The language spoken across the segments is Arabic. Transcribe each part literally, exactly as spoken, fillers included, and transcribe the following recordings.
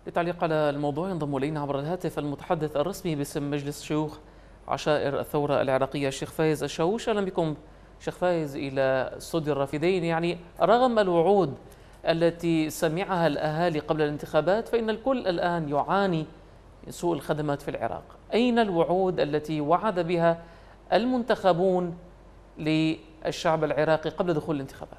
للتعليق على الموضوع ينضم إلينا عبر الهاتف المتحدث الرسمي باسم مجلس شيوخ عشائر الثورة العراقية الشيخ فايز الشاووش. أهلا بكم شيخ فايز إلى استوديو الرافدين. يعني رغم الوعود التي سمعها الأهالي قبل الانتخابات فإن الكل الآن يعاني من سوء الخدمات في العراق. أين الوعود التي وعد بها المنتخبون للشعب العراقي قبل دخول الانتخابات؟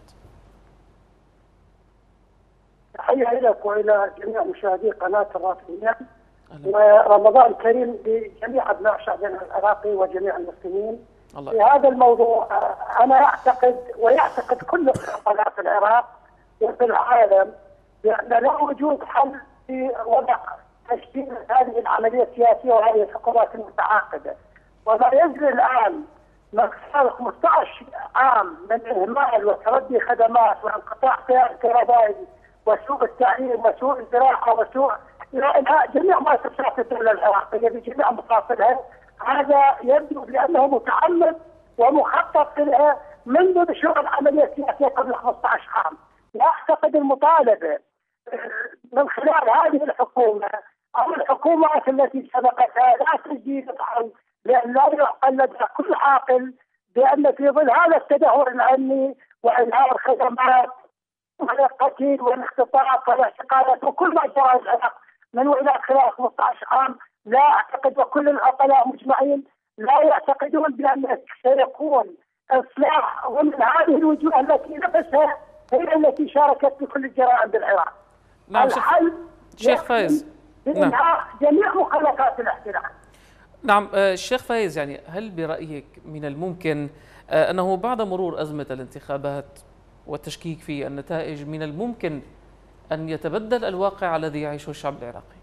تحية لك وإلى جميع مشاهدي قناة الرافدين، ورمضان كريم لجميع أبناء شعبنا العراقي وجميع المسلمين. الله. في هذا الموضوع أنا أعتقد ويعتقد كل العقلاء في العراق وفي العالم بأن لا وجود حل في وضع تشكيل هذه العملية السياسية وهذه الحكومات المتعاقدة، وما يجري الآن من خلال خمسة عشر عام من إهمال وتردي خدمات وانقطاع التيار الكهربائي وسوء التعليم وسوء الزراعه وسوء انهاء جميع مؤسسات الدوله العراقيه بجميع مفاصلها، هذا يبدو بانه متعمد ومخطط لها منذ نشوء العمليه السياسيه قبل خمسة عشر عام. واعتقد المطالبه من خلال هذه الحكومه او الحكومات التي سبقتها لا تجديد العون، لان لا يعقل لدى كل عاقل بان في ظل هذا التدهور الامني وانهاء الخدمات والقتل والاختطاف والاعتقالات وكل ما جرى العراق من ولايات خلال خمسة عشر عام، لا اعتقد وكل العقلاء مجمعين لا يعتقدون بان سيكون اصلاح ومن هذه الوجوه التي نفسها هي التي شاركت في كل الجرائم بالعراق. نعم الحل شيخ فايز بإنهاء جميع مخلفات الاحتلال. نعم الشيخ فايز، يعني هل برأيك من الممكن أنه بعد مرور أزمة الانتخابات والتشكيك في النتائج من الممكن أن يتبدل الواقع الذي يعيشه الشعب العراقي؟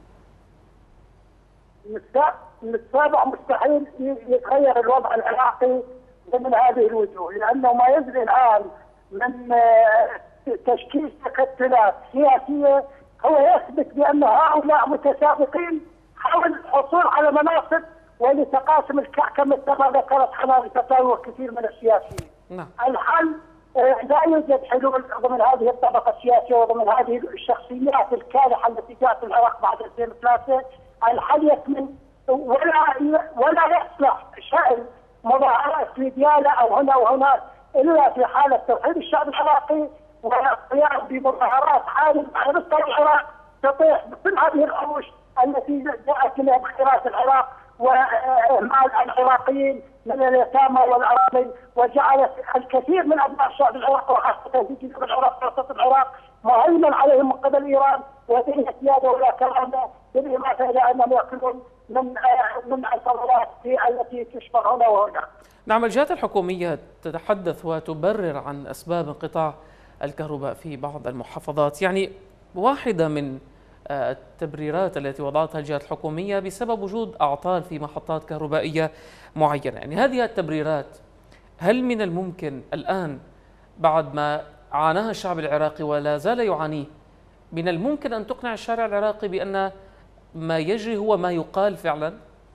من السابع مستحيل يتغير الوضع العراقي من هذه الوجوه، لأنه ما يجري الآن من تشكيل تكتلات سياسية هو يثبت بأن هؤلاء متسابقين حول الحصول على مناصب ولتقاسم الكعكة مثل ما ذكرت حنان فتاوي وكثير من السياسيين. نعم. الحل لا يوجد حلول ضمن هذه الطبقة السياسية وضمن هذه الشخصيات الكالحة التي جاءت العراق بعد ألفين وثلاثة. الحل يكمن ولا ولا يصلح شأن مظاهرات في ديالى أو هنا وهناك إلا في حالة توحيد الشعب العراقي والقيام بمظاهرات عالم على مستوى العراق تطيح بكل هذه العروش التي جاءت من خيرات العراق وإهمال العراقيين من اليتامى والأرامل، وجعلت الكثير من أبناء الشعب العراقي وخاصة في جنوب العراق ووسط العراق مهيمن عليهم من قبل إيران ودين سيادة ولا كرامة، بالإضافة إلى أنهم يأكلون من من الثروات التي تشبع هنا وهنا. نعم، الجهات الحكومية تتحدث وتبرر عن أسباب انقطاع الكهرباء في بعض المحافظات. يعني واحدة من التبريرات التي وضعتها الجهات الحكومية بسبب وجود أعطال في محطات كهربائية معينة. يعني هذه التبريرات هل من الممكن الآن بعد ما عاناها الشعب العراقي ولا زال يعانيه من الممكن أن تقنع الشارع العراقي بأن ما يجري هو ما يقال فعلا؟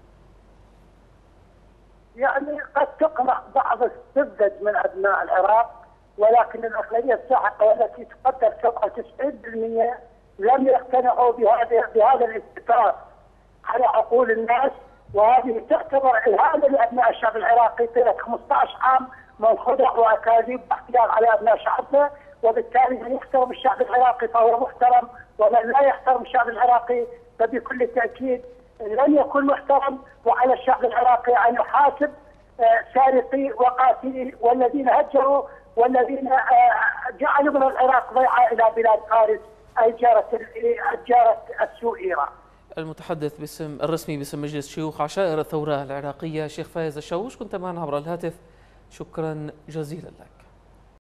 يعني قد تقنع بعض السذج من أبناء العراق، ولكن الأغلبية الساحقة والتي تقدر فوق تسعين بالمئة لم يقتنعوا بهذا بهذا الاتفاق على عقول الناس، وهذه تعتبر إهانة لأبناء الشعب العراقي طيلة خمسة عشر عام من خدع وأكاذيب واحتيال على أبناء شعبنا. وبالتالي من يحترم الشعب العراقي فهو محترم، ومن لا يحترم الشعب العراقي فبكل تأكيد لن يكون محترم. وعلى الشعب العراقي أن يحاسب سارقي وقاتلي والذين هجروا والذين جعلوا من العراق ضيعة إلى بلاد فارس أي جارة جارة السوء إيران. المتحدث باسم الرسمي باسم مجلس شيوخ عشائر الثورة العراقية الشيخ فايز الشاووش كنت معنا عبر الهاتف، شكرا جزيلا لك.